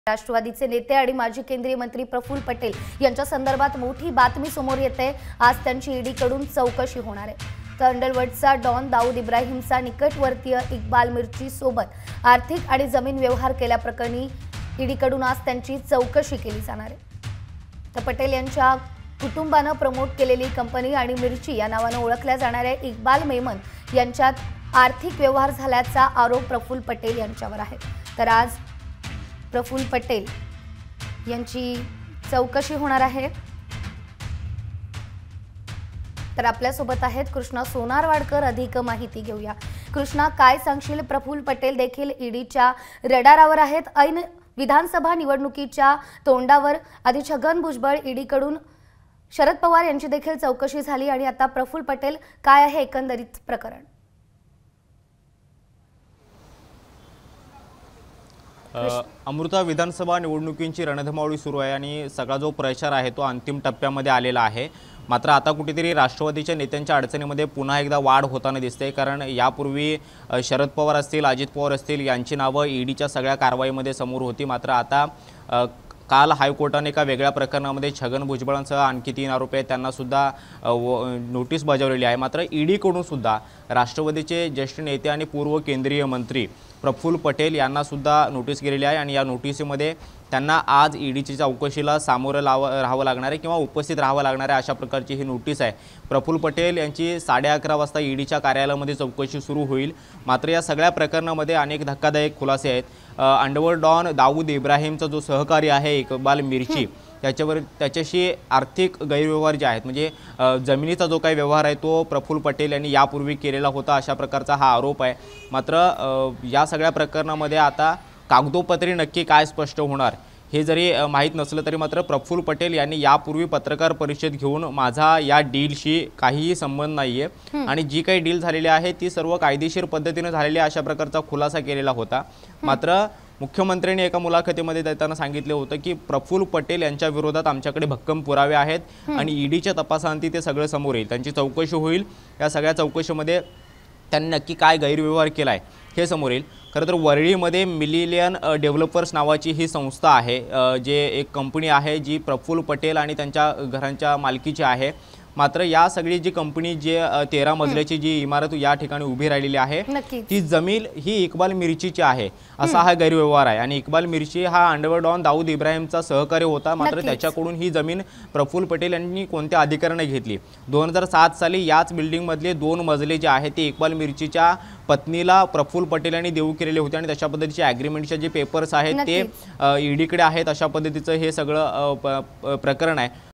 राष्ट्रवादीचे नेते आणि माजी केंद्रीय मंत्री प्रफुल्ल पटेल यांच्या संदर्भात मोठी बातमी समोर येते। आज त्यांची ईडीकडून चौकशी होणार आहे। तर अंडरवर्ल्डचा डॉन दाऊद इब्राहिमचा निकटवर्तीय इक्बाल मिर्ची सोबत आर्थिक आणि जमीन व्यवहार केल्याप्रकरणी ईडीकडून आज त्यांची चौकशी केली जाणार आहे। तर पटेल यांच्या कुटुंबाने प्रमोट केलेली कंपनी आणि मिर्ची या नावाने ओळखल्या जाणाऱ्या इक्बाल मेमन यांच्यात आर्थिक व्यवहार झाल्याचा आरोप प्रफुल्ल पटेल यांच्यावर आहे। तर आज प्रफुल्ल पटेल यांची चौकशी होणार आहे। तर आपल्या सोबत आहेत कृष्णा सोनारवाडकर, अधिक माहिती घेऊया। कृष्णा, काय सांगशील? प्रफुल्ल पटेल देखील ईडीच्या रडारावर आहेत। ऐन विधानसभा निवडणुकीच्या तोंडावर आधी छगन भुजबळ ईडीकडून शरद पवार यांची देखील चौकशी झाली आणि आता प्रफुल्ल पटेल, काय आहे एकंदरीत प्रकरण? अमृता, विधानसभा निवडणुकींची रणधमावळी सुरू आहे आणि सगळा जो प्रचार आहे तो अंतिम टप्प्यामध्ये आलेला आहे। मात्र आता कुठेतरी राष्ट्रवादीच्या नेत्यांच्या अडचणीमध्ये पुन्हा एकदा वाढ होताना दिसते, कारण यापूर्वी शरद पवार असतील, अजित पवार असतील यांची नावं ईडीच्या सगळ्या कारवाईमध्ये समोर होती। मात्र आता काल हायकोर्टाने एका वेगळ्या प्रकरणामध्ये छगन भुजबळांसह आणखी 3 आरोपी आहेत त्यांना सुद्धा नोटीस बजावलेली आहे। मात्र ईडीकडून सुद्धा राष्ट्रवादीचे ज्येष्ठ नेते आणि पूर्व केंद्रीय मंत्री प्रफुल्ल पटेल यांना सुद्धा नोटीस गेलेली आहे आणि या नोटीसीमध्ये त्यांना आज ईडीची चौकशीला सामोरं राहावं लागणार आहे किंवा उपस्थित राहावं लागणार आहे, अशा प्रकारची ही नोटीस आहे। प्रफुल्ल पटेल यांची 11:30 वाजता ईडीच्या कार्यालयामध्ये चौकशी सुरू होईल। मात्र या सगळ्या प्रकरणामध्ये अनेक धक्कादायक खुलासे आहेत। अंडरवर्ल्ड डॉन दाऊद इब्राहिमचा जो सहकारी आहे इक्बाल मिर्ची, त्याच्याशी आर्थिक गैरव्यवहार जे आहेत, म्हणजे जमिनीचा जो काही व्यवहार आहे तो प्रफुल्ल पटेल यांनी यापूर्वी केलेला होता, अशा प्रकारचा हा आरोप आहे। मात्र या सगळ्या प्रकरणामध्ये आता कागदोपत्री नक्की काय स्पष्ट होणार हे जरी माहीत नसलं तरी मात्र प्रफुल्ल पटेल यांनी यापूर्वी पत्रकार परिषद घेऊन माझा या डीलशी काहीही संबंध नाहीये आणि जी काही डील झालेली आहे ती सर्व कायदेशीर पद्धतीने झालेली आहे, अशा प्रकारचा खुलासा केलेला होता। मात्र मुख्यमंत्र्यांनी एका मुलाखतीमध्ये देताना सांगितले होते की प्रफुल्ल पटेल यांच्या विरोधात आमच्याकडे भक्कम पुरावे आहेत आणि ईडीच्या तपासांती ते सगळं समोर येईल, त्यांची चौकशी होईल। या सगळ्या चौकशीमध्ये त्यांनी नक्की काय गैरव्यवहार केलाय हे समोर येईल। खरं तर वरळीमध्ये मिलेनियम डेव्हलपर्स नावाची ही संस्था आहे, जे एक कंपनी आहे जी प्रफुल्ल पटेल आणि त्यांच्या घरांच्या मालकीची आहे। मात्र या सगळी जी कंपनी जे 13 मजल्याची जी इमारत या ठिकाणी उभी राहिलेली आहे ती जमीन ही इक्बाल मिर्चीची आहे, असा हा गैरव्यवहार आहे। आणि इक्बाल मिर्ची हा अंडरवर्ल्ड डॉन दाऊद इब्राहिमचा सहकारी होता, मात्र त्याच्याकडून ही जमीन प्रफुल्ल पटेल यांनी कोणत्या अधिकाराने घेतली? 2007 साली याच बिल्डिंगमधले 2 मजले जे आहेत ते इक्बाल मिर्चीच्या पत्नीला प्रफुल्ल पटेल यांनी देऊ केलेले होते आणि तशा पद्धतीचे ॲग्रीमेंटचे जे पेपर्स आहेत ते ईडीकडे आहेत, अशा पद्धतीचं हे सगळं प्रकरण आहे।